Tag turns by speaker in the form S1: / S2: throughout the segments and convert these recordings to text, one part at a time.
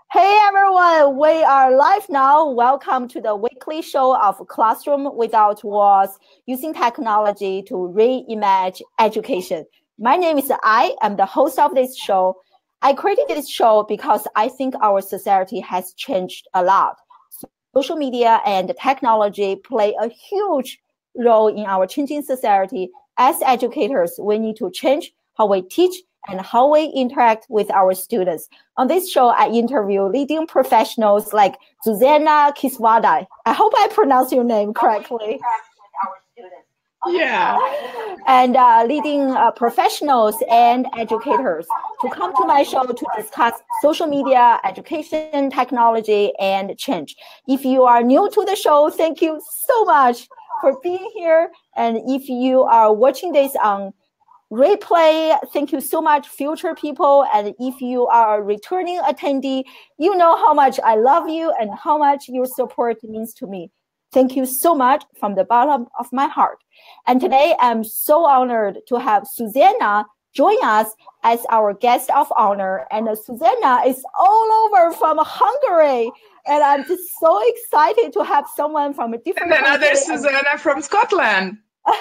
S1: Hey everyone, we are live now. Welcome to the weekly show of Classroom Without Walls, using technology to reimagine education. My name is I am the host of this show. I created this show because I think our society has changed a lot. Social media and technology play a huge role in our changing society. As educators, we need to change how we teach and how we interact with our students. On this show, I interview leading professionals like Zsuzsanna. I hope I pronounced your name correctly.
S2: Yeah.
S1: And leading professionals and educators to come to my show to discuss social media, education, technology, and change. If you are new to the show, thank you so much for being here. And if you are watching this on replay, thank you so much, future people. And if you are a returning attendee, you know how much I love you and how much your support means to me. Thank you so much from the bottom of my heart. And today I'm so honored to have Zsuzsanna join us as our guest of honor. And Zsuzsanna is all over from Hungary. And I'm just so excited to have someone from a different
S2: country. And another Zsuzsanna from Scotland.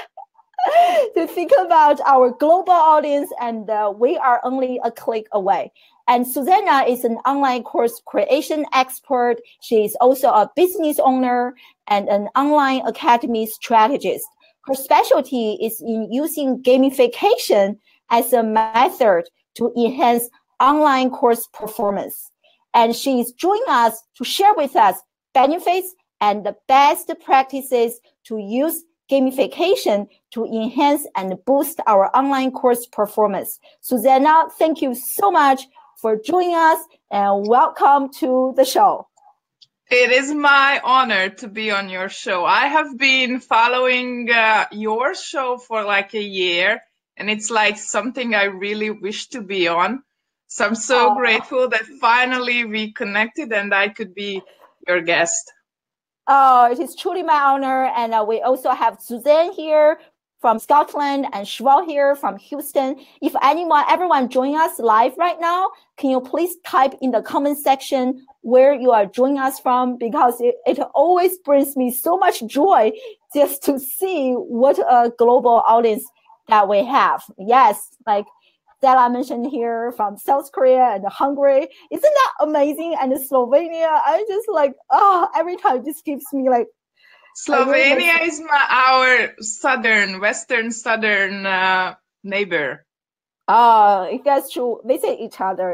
S1: To think about our global audience, and we are only a click away. And Zsuzsanna is an online course creation expert. She is also a business owner and an online academy strategist. Her specialty is in using gamification as a method to enhance online course performance. And she is joining us to share with us benefits and the best practices to use gamification to enhance and boost our online course performance. Zsuzsanna, thank you so much for joining us and welcome to the show.
S2: It is my honor to be on your show. I have been following your show for like a year, and it's like something I really wish to be on. So I'm so grateful that finally we connected and I could be your guest.
S1: Oh, it is truly my honor. And we also have Suzanne here from Scotland and Shwal here from Houston. If everyone join us live right now, can you please type in the comment section where you are joining us from? Because it always brings me so much joy just to see what a global audience that we have. Yes, like Stella mentioned here from South Korea and Hungary. Isn't that amazing? And Slovenia, I just like, every time this gives me like.
S2: Slovenia is our western southern neighbor.
S1: You guys should visit each other.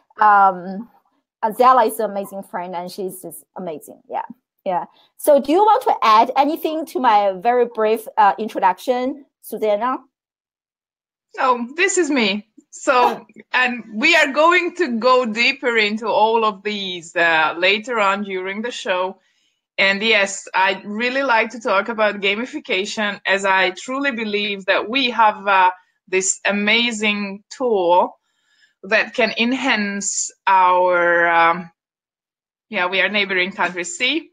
S1: Zella is an amazing friend and she's just amazing. Yeah. So do you want to add anything to my very brief introduction, Zsuzsanna?
S2: No, this is me. So, and we are going to go deeper into all of these later on during the show. And yes, I'd really like to talk about gamification, as I truly believe that we have this amazing tool that can enhance our, we are neighboring countries, see?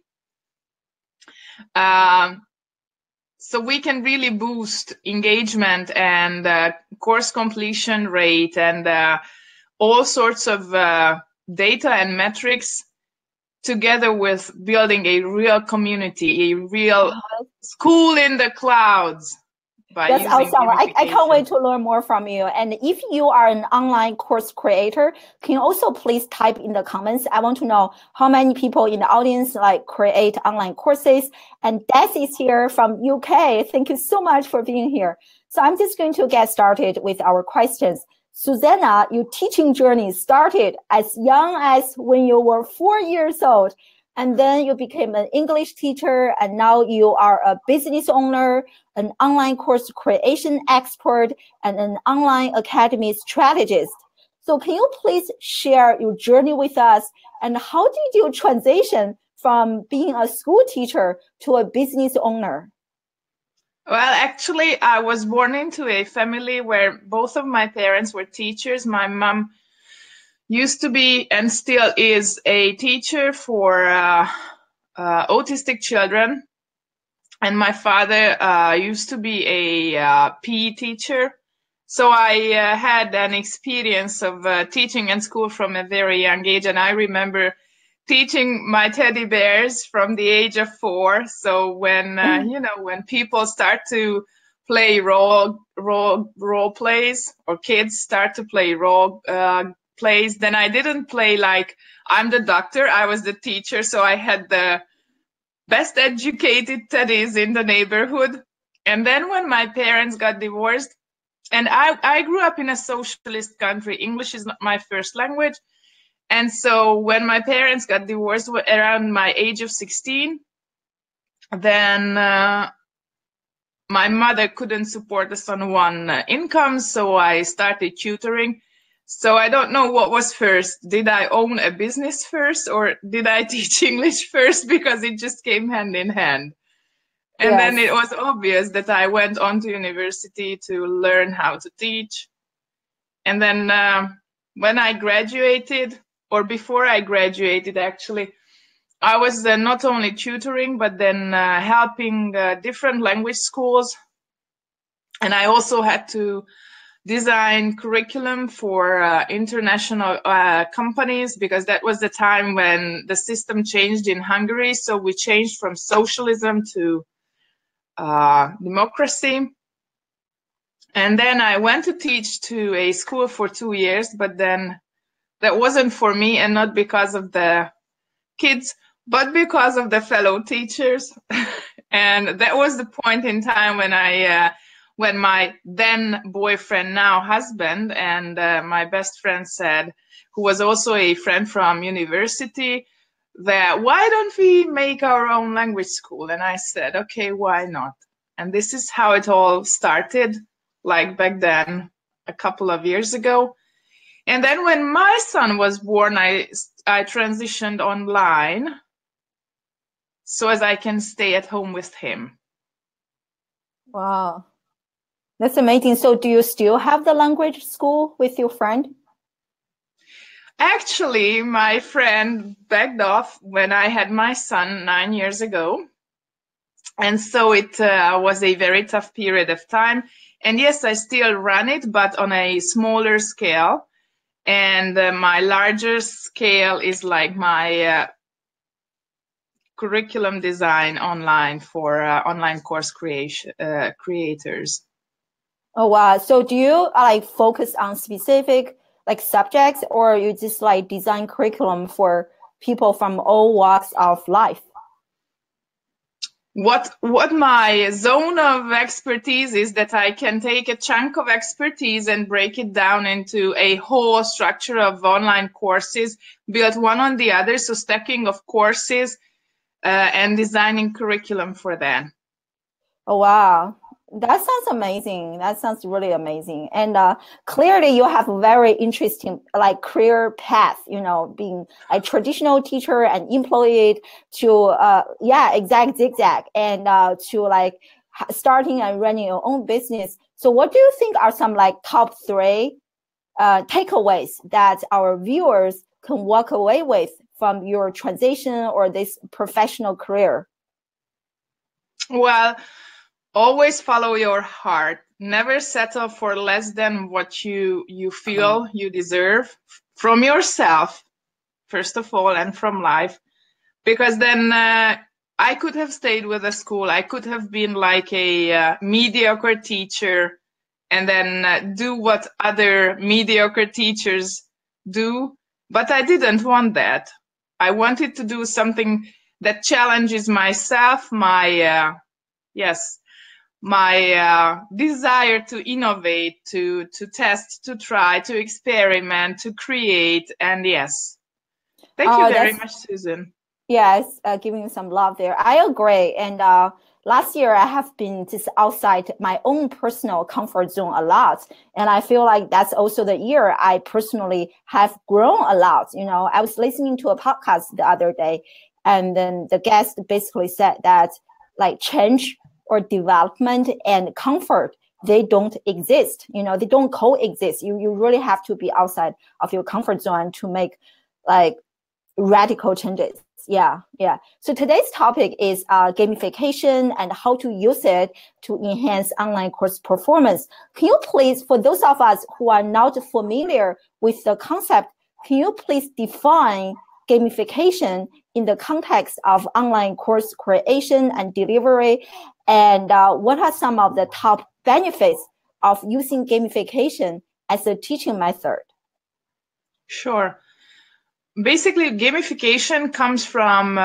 S2: So we can really boost engagement and course completion rate and all sorts of data and metrics together with building a real community, a real school in the clouds.
S1: That's awesome. I can't wait to learn more from you. And if you are an online course creator, can you also please type in the comments? I want to know how many people in the audience like create online courses. And Des is here from UK. Thank you so much for being here. So I'm just going to get started with our questions. Zsuzsanna, your teaching journey started as young as when you were 4 years old. And then you became an English teacher, and now you are a business owner, an online course creation expert, and an online academy strategist. So can you please share your journey with us, and how did you transition from being a school teacher to a business owner?
S2: Well, actually, I was born into a family where both of my parents were teachers. My mom used to be and still is a teacher for autistic children. And my father used to be a PE teacher So I had an experience of teaching in school from a very young age, and I remember teaching my teddy bears from the age of 4. So when when people start to play role plays, or kids start to play role plays, then I didn't play like I'm the doctor. I was the teacher, so I had the best educated teddies in the neighborhood. And then when my parents got divorced, and I grew up in a socialist country, English is not my first language. And so when my parents got divorced around my age of 16, then my mother couldn't support us on one income, so I started tutoring. So I don't know what was first. Did I own a business first, or did I teach English first? Because it just came hand in hand. And then it was obvious that I went on to university to learn how to teach. And then when I graduated, or before I graduated, actually, I was not only tutoring, but then helping different language schools. And I also had to design curriculum for international companies, because that was the time when the system changed in Hungary. So we changed from socialism to democracy. And then I went to teach to a school for 2 years, but then that wasn't for me, and not because of the kids, but because of the fellow teachers. And that was the point in time when my then boyfriend, now husband, and my best friend said, who was also a friend from university, that why don't we make our own language school? And I said, okay, why not? And this is how it all started, like back then, a couple of years ago. And then when my son was born, I transitioned online so as I can stay at home with him.
S1: Wow. That's amazing. So do you still have the language school with your friend?
S2: Actually, my friend backed off when I had my son 9 years ago. And so it was a very tough period of time. And yes, I still run it, but on a smaller scale. And my larger scale is like my curriculum design online for online course creators.
S1: Oh, wow. So do you like focus on specific like subjects, or you just like design curriculum for people from all walks of life?
S2: What my zone of expertise is, that I can take a chunk of expertise and break it down into a whole structure of online courses, built one on the other, so stacking of courses and designing curriculum for them.
S1: Oh, wow. That sounds amazing. That sounds really amazing. And clearly you have a very interesting like career path, you know, being a traditional teacher and employed to, exact zigzag, and to like starting and running your own business. So what do you think are some like top 3 takeaways that our viewers can walk away with from your transition or this professional career?
S2: Well, always follow your heart. Never settle for less than what you feel you deserve from yourself, first of all, and from life. Because then I could have stayed with a school. I could have been like a mediocre teacher, and then do what other mediocre teachers do. But I didn't want that. I wanted to do something that challenges myself, my desire to innovate, to test, to try, to experiment, to create. And yes, thank you very much, Susan.
S1: Yes, giving you some love there. I agree. And last year I have been just outside my own personal comfort zone a lot. And I feel like that's also the year I personally have grown a lot. You know, I was listening to a podcast the other day, and then the guest basically said that like change or development and comfort, they don't exist. You know, they don't coexist. You really have to be outside of your comfort zone to make like radical changes. Yeah. So today's topic is gamification and how to use it to enhance online course performance. Can you please, for those of us who are not familiar with the concept, can you please define gamification in the context of online course creation and delivery? And what are some of the top benefits of using gamification as a teaching method?
S2: Sure. Basically, gamification comes from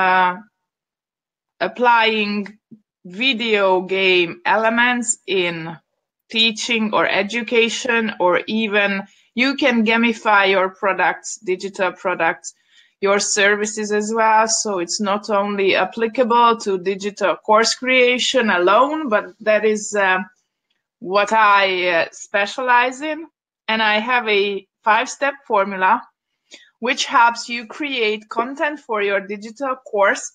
S2: applying video game elements in teaching or education, or even you can gamify your products, digital products, your services as well. So it's not only applicable to digital course creation alone, but that is what I specialize in. And I have a 5-step formula which helps you create content for your digital course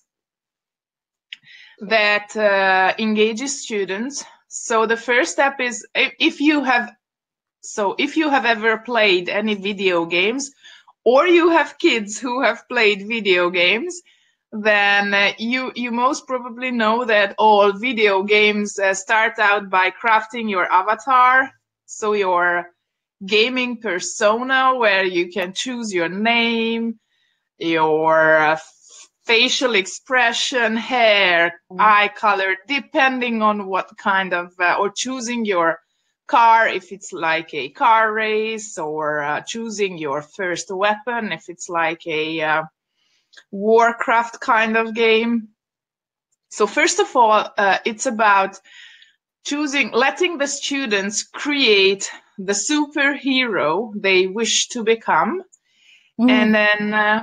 S2: that engages students. So the first step is, if you have ever played any video games, or you have kids who have played video games, then you most probably know that all video games start out by crafting your avatar, so your gaming persona, where you can choose your name, your facial expression, hair, eye color, depending on what kind of, or choosing your car if it's like a car race, or choosing your first weapon if it's like a Warcraft kind of game. So first of all, it's about letting the students create the superhero they wish to become, and then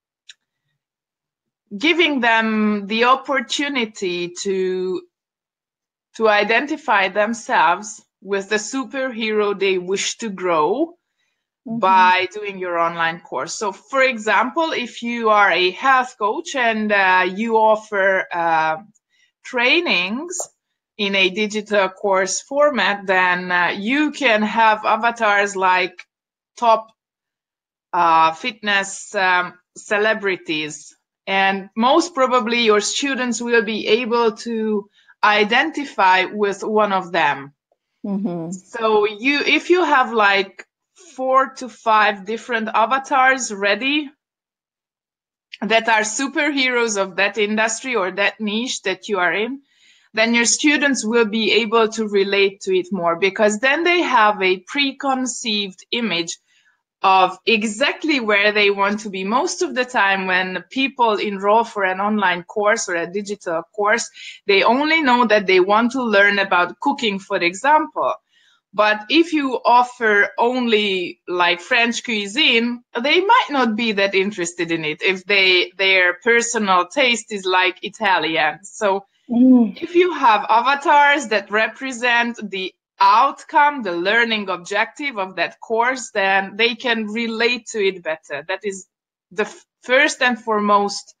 S2: giving them the opportunity to identify themselves with the superhero they wish to grow by doing your online course. So for example, if you are a health coach and you offer trainings in a digital course format, then you can have avatars like top fitness celebrities, and most probably your students will be able to identify with one of them. So if you have like 4 to 5 different avatars ready that are superheroes of that industry or that niche that you are in, then your students will be able to relate to it more, because then they have a preconceived image of exactly where they want to be. Most of the time when people enroll for an online course or a digital course, they only know that they want to learn about cooking, for example. But if you offer only like French cuisine, they might not be that interested in it if their personal taste is like Italian. So if you have avatars that represent the outcome, the learning objective of that course, then they can relate to it better. That is the first and foremost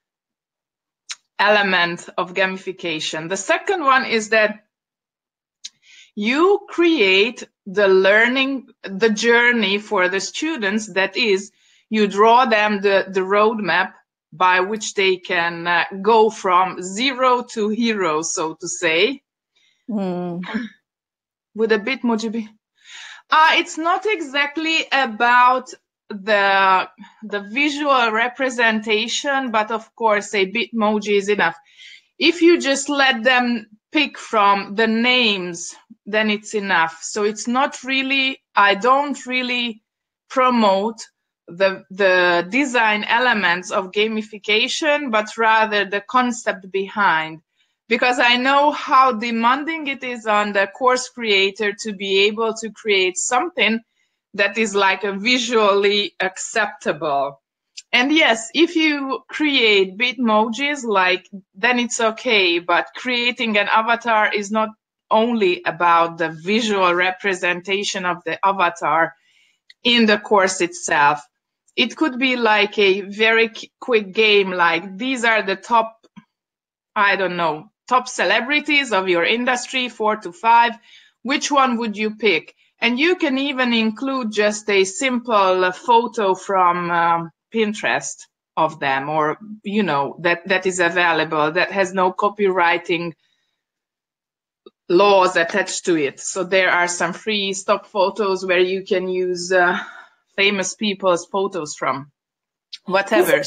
S2: element of gamification. The second one is that you create the journey for the students. That is, you draw them the roadmap by which they can go from zero to hero, so to say. With a Bitmoji. It's not exactly about the visual representation, but of course a Bitmoji is enough. If you just let them pick from the names, then it's enough. So it's not really, I don't really promote the design elements of gamification, but rather the concept behind. Because I know how demanding it is on the course creator to be able to create something that is like a visually acceptable. And yes, if you create Bitmojis, then it's okay. But creating an avatar is not only about the visual representation of the avatar in the course itself. It could be like a very quick game, like these are the top, I don't know, top celebrities of your industry, 4 to 5. Which one would you pick? And you can even include just a simple photo from Pinterest of them, or that is available, that has no copywriting laws attached to it. So there are some free stock photos where you can use famous people's photos from whatever.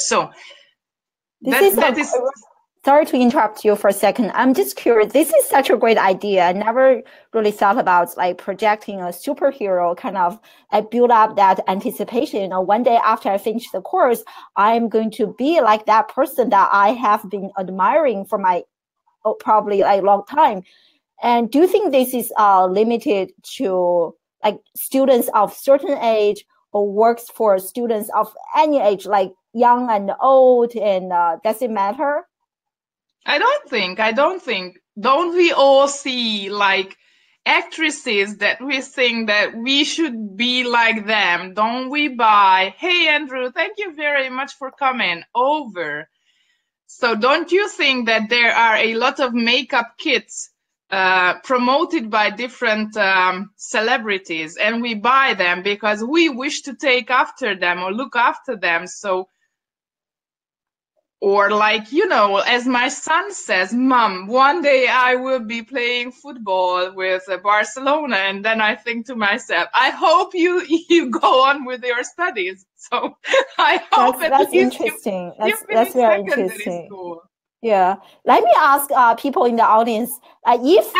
S1: Sorry to interrupt you for a second. I'm just curious. This is such a great idea. I never really thought about like projecting a superhero, kind of build up that anticipation. One day after I finish the course, I'm going to be like that person that I have been admiring for probably a long time. And do you think this is limited to like students of certain age, or works for students of any age, like young and old, and does it matter?
S2: I don't think. Don't we all see like actresses that we think that we should be like them? Don't we buy? Hey, Andrew, thank you very much for coming over. So don't you think that there are a lot of makeup kits promoted by different celebrities, and we buy them because we wish to take after them or look after them? So, or like, as my son says, Mom, one day I will be playing football with Barcelona. And then I think to myself, I hope you go on with your studies. So I hope
S1: that's interesting. That's very interesting.
S2: School.
S1: Yeah. Let me ask people in the audience, if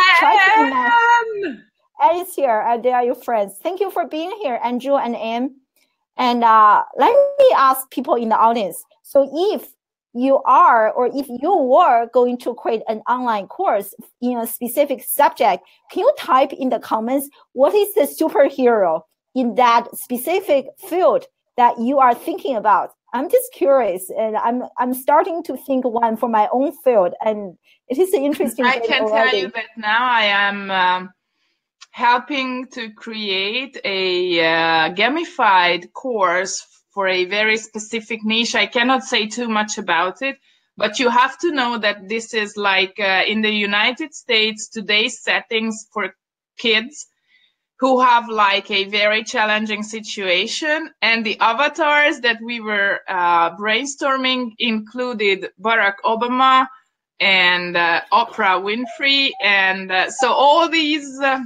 S1: Anne is here, they are your friends. Thank you for being here, Andrew and Anne. And let me ask people in the audience. So if you are, or if you were going to create an online course in a specific subject, can you type in the comments, what is the superhero in that specific field that you are thinking about? I'm just curious, and I'm starting to think one for my own field, and it is an interesting.
S2: I can tell you that now I am helping to create a gamified course for a very specific niche. I cannot say too much about it, but you have to know that this is like in the United States, today's settings for kids who have like a very challenging situation. And the avatars that we were brainstorming included Barack Obama and Oprah Winfrey. And so all these...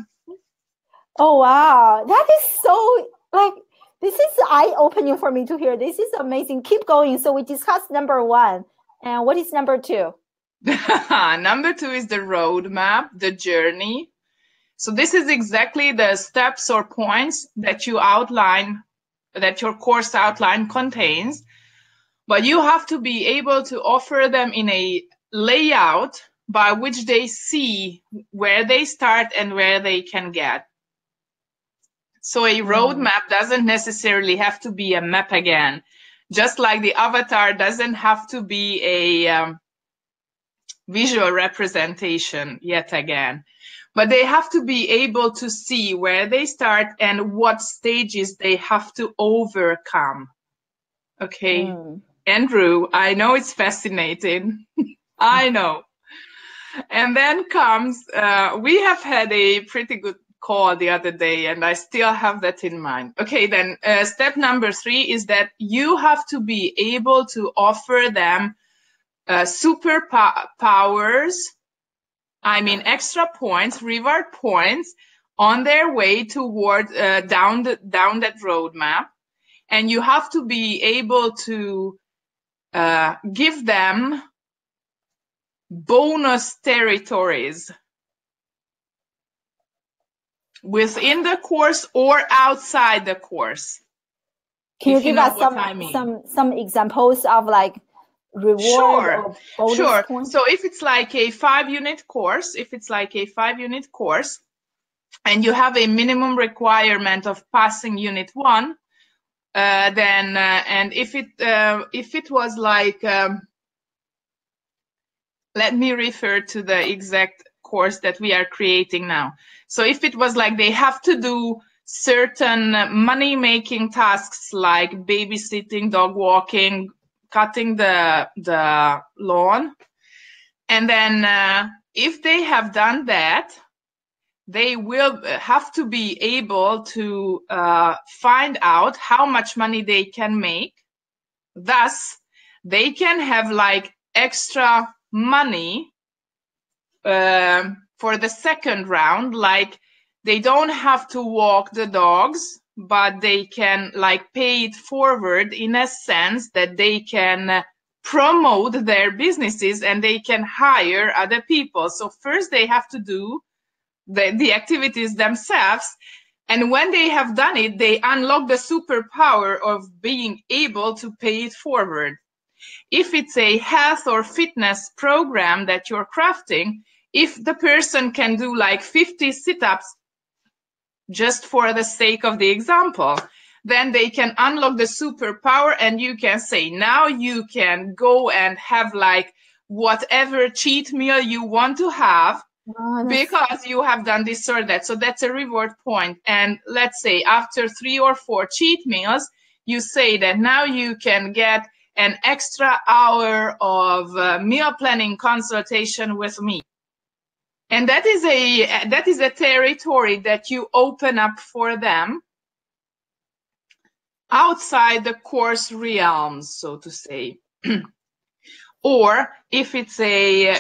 S1: Oh, wow. That is so, this is eye-opening for me to hear. This is amazing. Keep going. So we discussed number 1. And what is number 2?
S2: Number 2 is the roadmap, the journey. So this is exactly the steps or points that you outline, that your course outline contains. But you have to be able to offer them in a layout by which they see where they start and where they can get. So a roadmap doesn't necessarily have to be a map again, just like the avatar doesn't have to be a visual representation yet again. But they have to be able to see where they start and what stages they have to overcome. Okay, Andrew, I know it's fascinating. I know. And then comes, we have had a pretty good call the other day, and I still have that in mind. Okay, then step number 3 is that you have to be able to offer them superpowers, I mean extra points, reward points on their way toward down that roadmap. And you have to be able to give them bonus territories within the course or outside the course.
S1: Can you give us some examples of like reward or bonus points?
S2: So if it's like a 5-unit course, and you have a minimum requirement of passing unit 1, then and if it was like let me refer to the exact course that we are creating now. So if it was like they have to do certain money-making tasks like babysitting, dog walking, cutting the lawn, and then if they have done that, they will have to be able to find out how much money they can make. Thus, they can have like extra money for the second round. Like they don't have to walk the dogs, but they can like pay it forward in a sense that they can promote their businesses and they can hire other people. So first they have to do the activities themselves. And when they have done it, they unlock the superpower of being able to pay it forward. If it's a health or fitness program that you're crafting, if the person can do like 50 sit-ups just for the sake of the example, then they can unlock the superpower and you can say, now you can go and have like whatever cheat meal you want to have. Because you have done this or that. So that's a reward point. And let's say after 3 or 4 cheat meals, you say that now you can get an extra hour of meal planning consultation with me. And that is a territory that you open up for them outside the course realms, so to say. Or if it's a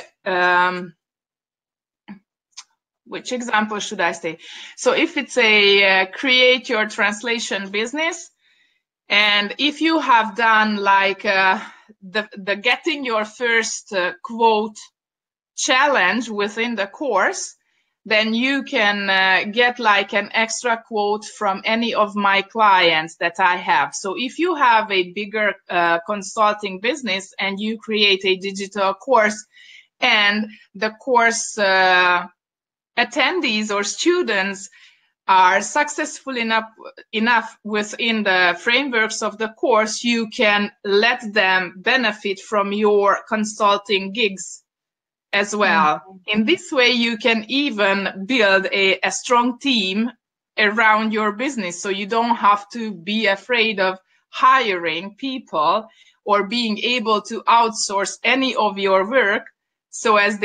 S2: which example should I say? So if it's a create your translation business, and if you have done like the getting your first quote challenge within the course, then you can get like an extra quote from any of my clients that I have. So if you have a bigger consulting business and you create a digital course and the course attendees or students are successful enough within the frameworks of the course, you can let them benefit from your consulting gigs as well. In this way, you can even build a strong team around your business. So you don't have to be afraid of hiring people or being able to outsource any of your work so as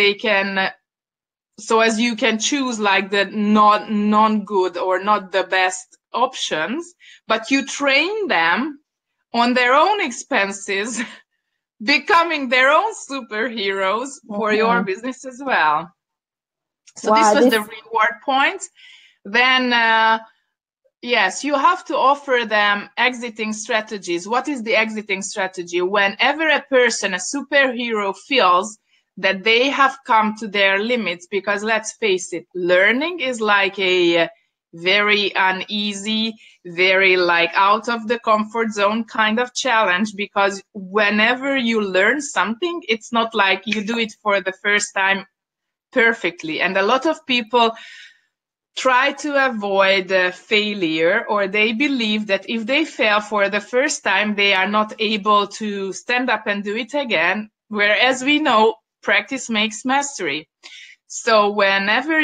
S2: you can choose like the non-good or not the best options, but you train them on their own expenses, becoming their own superheroes for your business as well. So this was the reward point. Then, yes, you have to offer them exiting strategies. What is the exiting strategy? Whenever a person, a superhero, feels that they have come to their limits, because let's face it, learning is like a very uneasy, very like out of the comfort zone kind of challenge, because whenever you learn something, it's not like you do it for the first time perfectly. And a lot of people try to avoid failure, or they believe that if they fail for the first time, they are not able to stand up and do it again. Whereas we know practice makes mastery. So whenever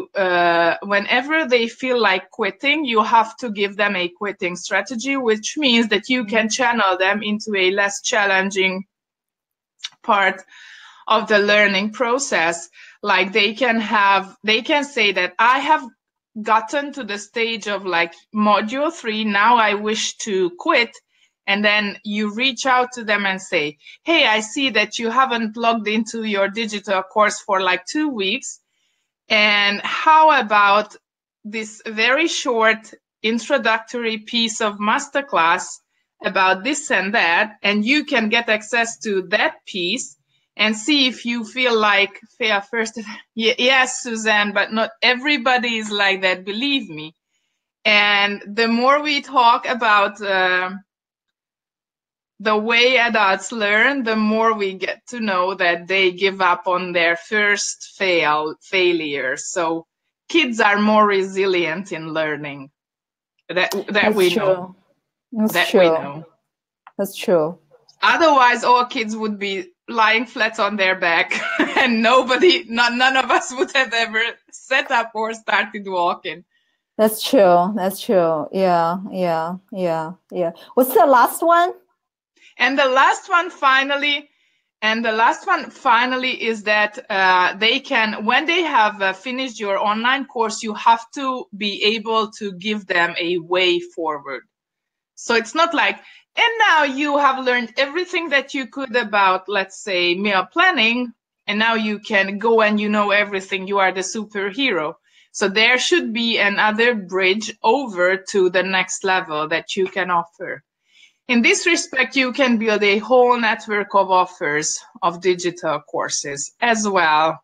S2: they feel like quitting, you have to give them a quitting strategy, which means that you can channel them into a less challenging part of the learning process. Like they can say that I have gotten to the stage of like module 3, now I wish to quit. And then you reach out to them and say, hey, I see that you haven't logged into your digital course for like 2 weeks. And how about this very short introductory piece of masterclass about this and that? And you can get access to that piece and see if you feel like fair first. Yes, Suzanne, but not everybody is like that, believe me. And the more we talk about the way adults learn, the more we get to know that they give up on their first failure. So kids are more resilient in learning. That we know. That's true. We know.
S1: That's true.
S2: Otherwise, all kids would be lying flat on their back, and none of us would have ever set up or started walking.
S1: That's true. That's true. Yeah. What's the last one?
S2: And the last one finally is that they can, when they have finished your online course, you have to be able to give them a way forward. So it's not like And now you have learned everything that you could about, let's say, meal planning, and now you can go and you know everything. You are the superhero. So there should be another bridge over to the next level that you can offer. In this respect, you can build a whole network of offers of digital courses as well.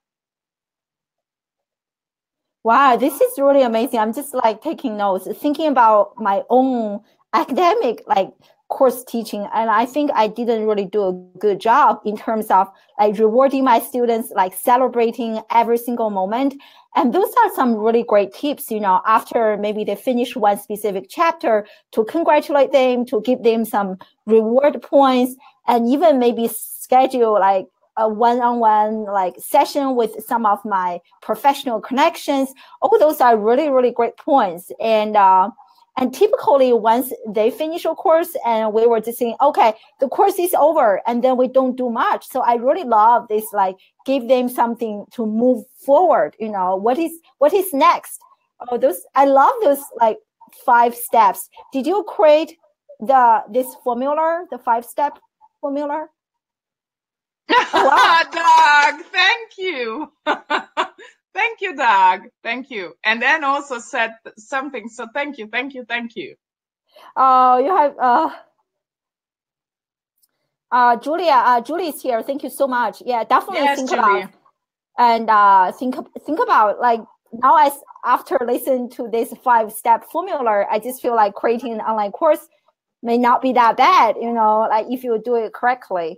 S1: Wow, this is really amazing. I'm just like taking notes, thinking about my own academic course teaching, and I think I didn't really do a good job in terms of like rewarding my students, like celebrating every single moment. And those are some really great tips, after maybe they finish one specific chapter, to congratulate them, to give them some reward points, and even maybe schedule like a one-on-one session with some of my professional connections. All those are really, really great points. And typically once they finish a course and we were just saying, okay, the course is over, and then we don't do much. So I really love this, give them something to move forward. What is next? I love those 5 steps. Did you create this formula, the 5-step formula?
S2: Oh, wow. Doug, thank you. Thank you, Doug. Thank you. And then also said something. So thank you.
S1: You have Julia. Julie is here. Thank you so much. Yeah, definitely think about and think about now after listening to this 5-step formula, I just feel like creating an online course may not be that bad. If you do it correctly.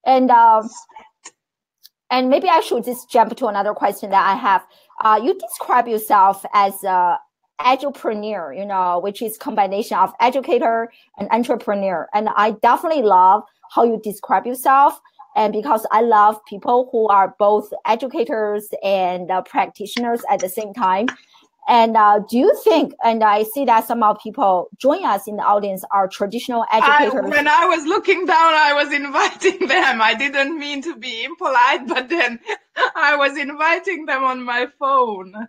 S1: And maybe I should just jump to another question that I have. You describe yourself as an edupreneur, which is combination of educator and entrepreneur. And I definitely love how you describe yourself. And because I love people who are both educators and practitioners at the same time. And do you think, and I see that some of people join us in the audience are traditional educators.
S2: When I was looking down, I was inviting them. I didn't mean to be impolite, but then I was inviting them on my phone.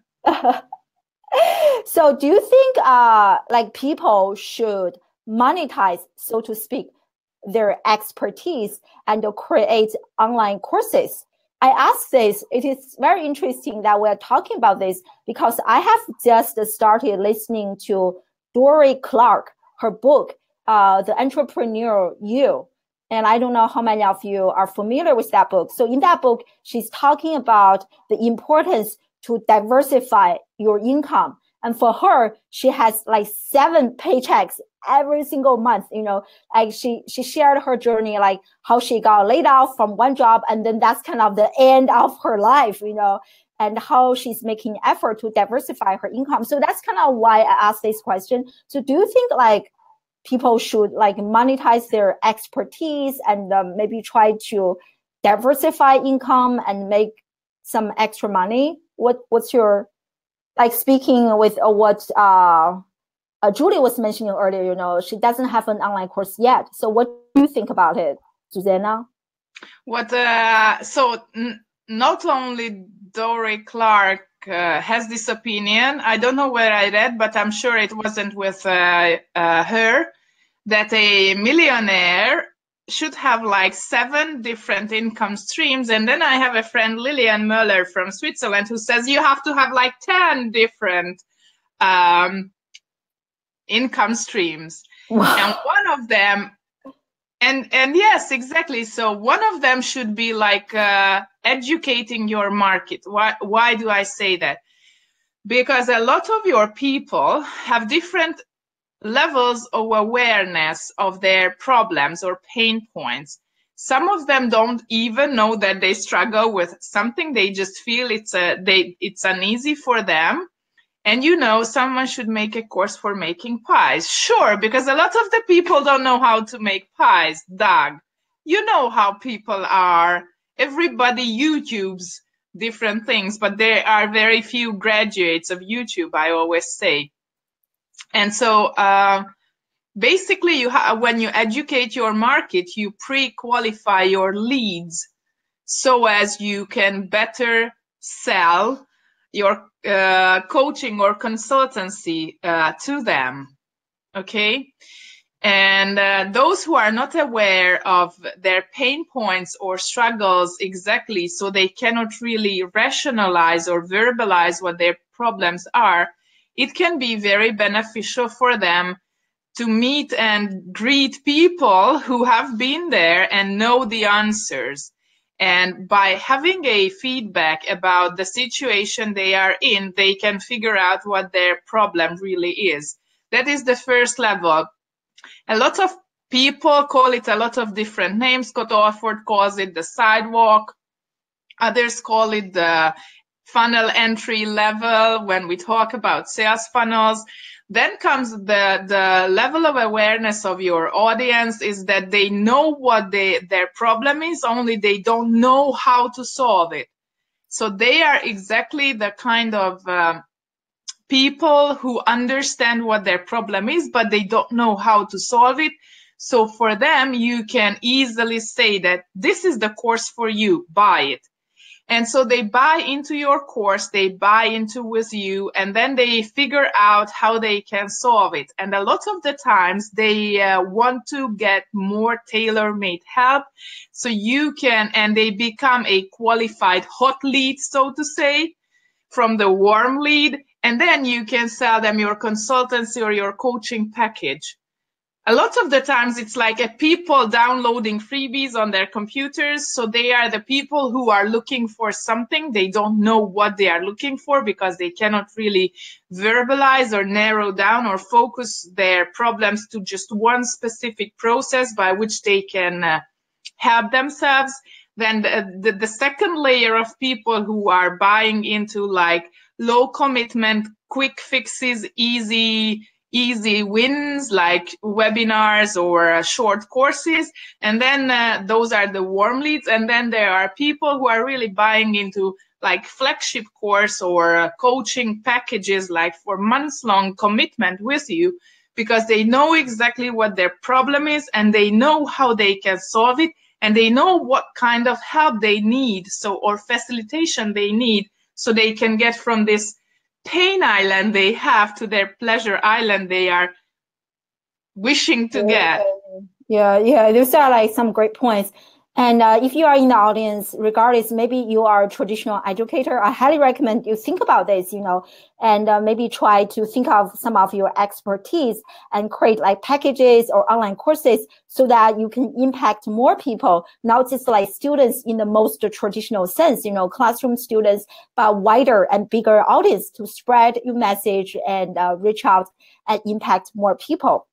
S1: So do you think people should monetize, so to speak, their expertise and create online courses? I ask this, it is very interesting that we're talking about this because I have just started listening to Dory Clark, her book, The Entrepreneur You. And I don't know how many of you are familiar with that book. So in that book, she's talking about the importance to diversify your income. And for her, she has 7 paychecks every single month. She shared her journey, how she got laid off from one job, and then that's kind of the end of her life, and how she's making effort to diversify her income. So that's kind of why I asked this question. So do you think people should monetize their expertise and maybe try to diversify income and make some extra money? What's your speaking with what Julie was mentioning earlier, she doesn't have an online course yet. So what do you think about it, Zsuzsanna?
S2: So not only Dory Clark has this opinion, I don't know where I read, but I'm sure it wasn't with her, that a millionaire should have 7 different income streams. And then I have a friend, Lillian Möller from Switzerland, who says you have to have 10 different income streams. Wow. And one of them, and yes, exactly. So one of them should be educating your market. Why do I say that? Because a lot of your people have different levels of awareness of their problems or pain points. Some of them don't even know that they struggle with something. They just feel it's uneasy for them. And someone should make a course for making pies. Sure, because a lot of the people don't know how to make pies. Doug, you know how people are. Everybody YouTubes different things, but there are very few graduates of YouTube, I always say. And so basically, when you educate your market, you pre-qualify your leads so as you can better sell your coaching or consultancy to them. Okay. And those who are not aware of their pain points or struggles exactly, so they cannot really rationalize or verbalize what their problems are, it can be very beneficial for them to meet and greet people who have been there and know the answers. And by having a feedback about the situation they are in, they can figure out what their problem really is. That is the first level. A lot of people call it a lot of different names. Scott Alford calls it the sidewalk. Others call it the funnel entry level when we talk about sales funnels. Then comes the level of awareness of your audience is that they know what their problem is, only they don't know how to solve it. So they are exactly the kind of people who understand what their problem is, but they don't know how to solve it. So for them, you can easily say that this is the course for you, buy it. And so they buy into your course, they buy into with you, and then they figure out how they can solve it. And a lot of the times they want to get more tailor-made help. So you can, and they become a qualified hot lead, so to say, from the warm lead. And then you can sell them your consultancy or your coaching package. A lot of the times it's like a people downloading freebies on their computers. So they are the people who are looking for something. They don't know what they are looking for because they cannot really verbalize or narrow down or focus their problems to just one specific process by which they can help themselves. Then the second layer of people who are buying into like low commitment, quick fixes, easy wins like webinars or short courses. And then those are the warm leads. And then there are people who are really buying into like flagship course or coaching packages, like for months-long commitment with you, because they know exactly what their problem is and they know how they can solve it. And they know what kind of help they need, or facilitation they need, so they can get from this pain island they have to their pleasure island they are wishing to get.
S1: Yeah, those are like some great points. And if you are in the audience, regardless, maybe you are a traditional educator, I highly recommend you think about this, and maybe try to think of some of your expertise and create like packages or online courses so that you can impact more people, not just like students in the most traditional sense, classroom students, but wider and bigger audience to spread your message and reach out and impact more people.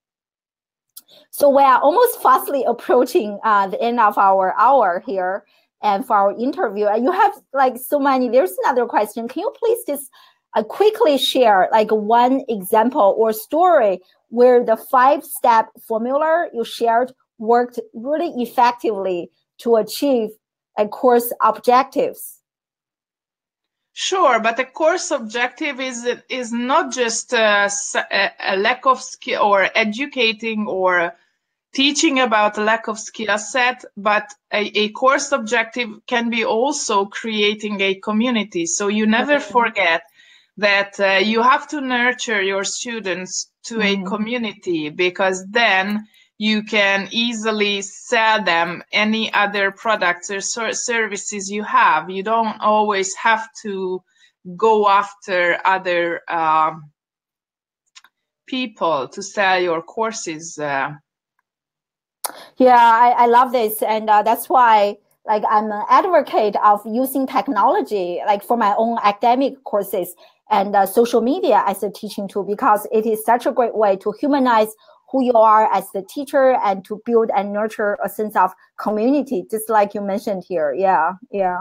S1: So we are almost fastly approaching the end of our hour here and for our interview. And you have like so many. There's another question. Can you please just quickly share like one example or story where the 5-step formula you shared worked really effectively to achieve a course objectives?
S2: Sure, but the course objective is not just a lack of skill or educating or teaching about a lack of skill set, but a course objective can be also creating a community. So you never forget that you have to nurture your students to a community, because then you can easily sell them any other products or services you have. You don't always have to go after other people to sell your courses.
S1: Yeah, I love this. And that's why like I'm an advocate of using technology like for my own academic courses and social media as a teaching tool, because it is such a great way to humanize who you are as the teacher and to build and nurture a sense of community, just like you mentioned here. Yeah.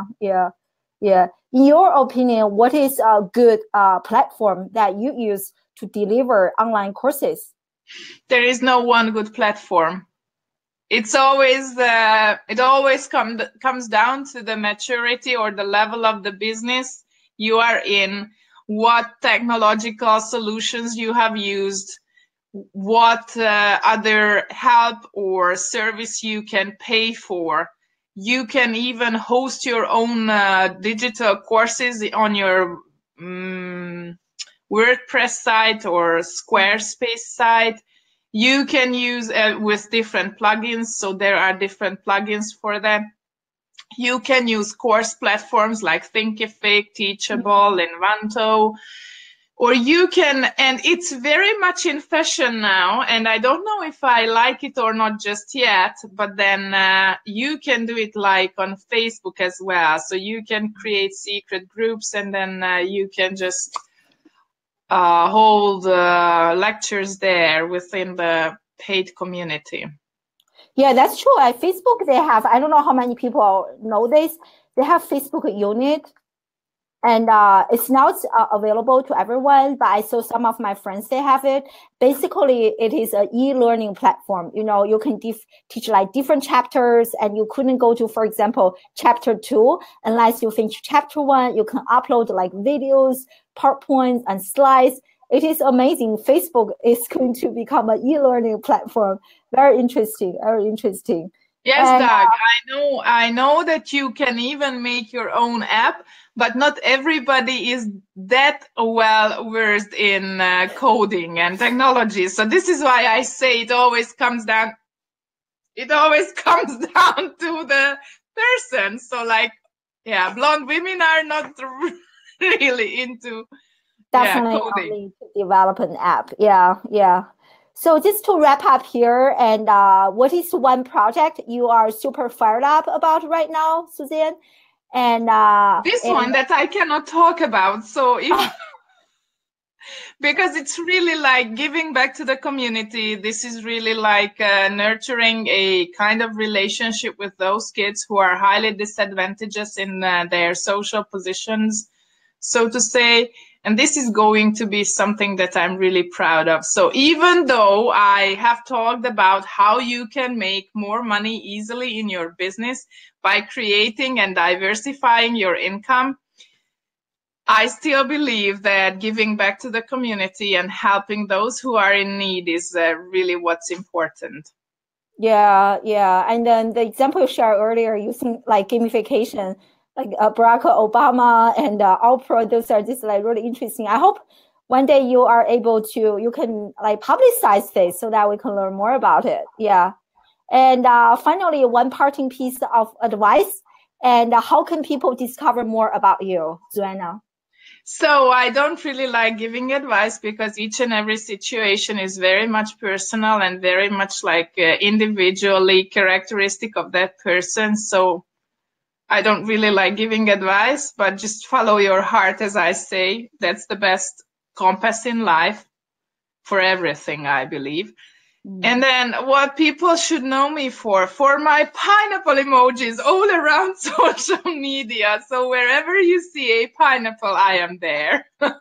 S1: In your opinion, what is a good platform that you use to deliver online courses?
S2: There is no one good platform. It's always it always comes down to the maturity or the level of the business you are in, what technological solutions you have used, what other help or service you can pay for. You can even host your own digital courses on your WordPress site or Squarespace site. You can use with different plugins. So there are different plugins for that. You can use course platforms like Thinkific, Teachable, Envanto, or you can, and it's very much in fashion now, and I don't know if I like it or not just yet, but then you can do it like on Facebook as well. So you can create secret groups, and then you can just hold lectures there within the paid community.
S1: Yeah, that's true. At Facebook, they have, I don't know how many people know this, they have Facebook unit. And it's not available to everyone, but I saw some of my friends, they have it. Basically, it is an e-learning platform. You know, you can teach like different chapters, and you couldn't go to, for example, chapter 2 unless you finish chapter 1. You can upload like videos, PowerPoints, and slides. It is amazing. Facebook is going to become an e-learning platform. Very interesting, very interesting.
S2: Yes, and, Doug, I know that you can even make your own app, but not everybody is that well versed in coding and technology. So this is why I say it always comes down to the person. So like, yeah, blonde women are not really into
S1: definitely
S2: coding.
S1: Need to develop an app. Yeah. So just to wrap up here, and what is one project you are super fired up about right now, Suzanne? And
S2: one that I cannot talk about. So if because it's really like giving back to the community. This is really like nurturing a kind of relationship with those kids who are highly disadvantaged in their social positions, so to say. And this is going to be something that I'm really proud of. So even though I have talked about how you can make more money easily in your business by creating and diversifying your income, I still believe that giving back to the community and helping those who are in need is really what's important.
S1: Yeah. And then the example you shared earlier, using like gamification, like Barack Obama and Oprah, those are just like really interesting. I hope one day you are able to, you can like publicize this so that we can learn more about it. Yeah. And finally, one parting piece of advice, and how can people discover more about you, Zsuzsanna?
S2: So I don't really like giving advice because each and every situation is very much personal and very much like individually characteristic of that person. So I don't really like giving advice, but just follow your heart, as I say. That's the best compass in life for everything, I believe. And then what people should know me for my pineapple emojis all around social media. So wherever you see a pineapple, I am there.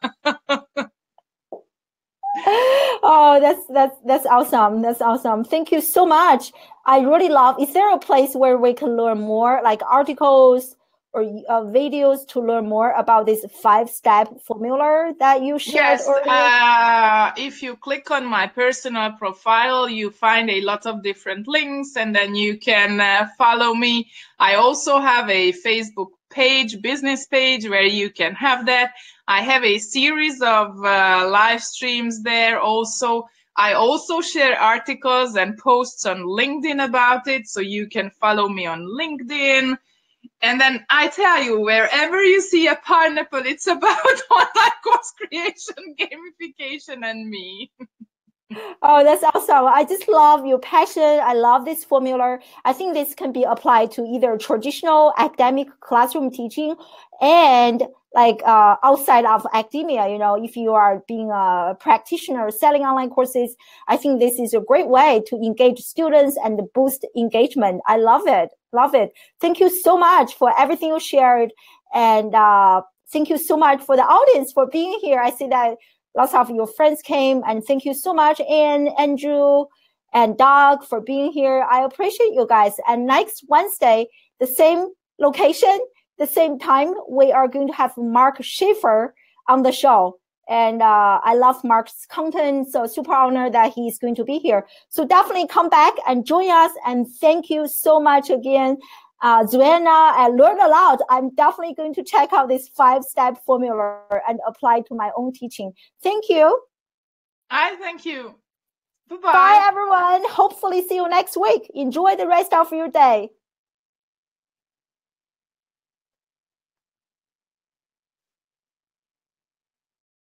S1: Oh, that's awesome. That's awesome. Thank you so much. I really love. Is there a place where we can learn more, like articles or videos to learn more about this 5-step formula that you shared
S2: earlier? If you click on my personal profile, you find a lot of different links, and then you can follow me. I also have a Facebook page, business page, where you can have that. I have a series of live streams there also. I also share articles and posts on LinkedIn about it, so you can follow me on LinkedIn. And then I tell you, wherever you see a pineapple, it's about online course creation, gamification, and me.
S1: Oh, that's awesome. I just love your passion. I love this formula. I think this can be applied to either traditional academic classroom teaching and like outside of academia. You know, if you are being a practitioner selling online courses, I think this is a great way to engage students and boost engagement. I love it. Love it. Thank you so much for everything you shared. And thank you so much for the audience for being here. I see that lots of your friends came, and thank you so much, Anne, Andrew, and Doug for being here. I appreciate you guys. And next Wednesday, the same location, the same time, we are going to have Mark Schaefer on the show. And I love Mark's content, so super honored that he's going to be here. So definitely come back and join us. And thank you so much again, Zsuzsanna. I learned a lot. I'm definitely going to check out this 5-step formula and apply to my own teaching. Thank you.
S2: I thank you. Bye-bye.
S1: Bye, everyone. Hopefully see you next week. Enjoy the rest of your day.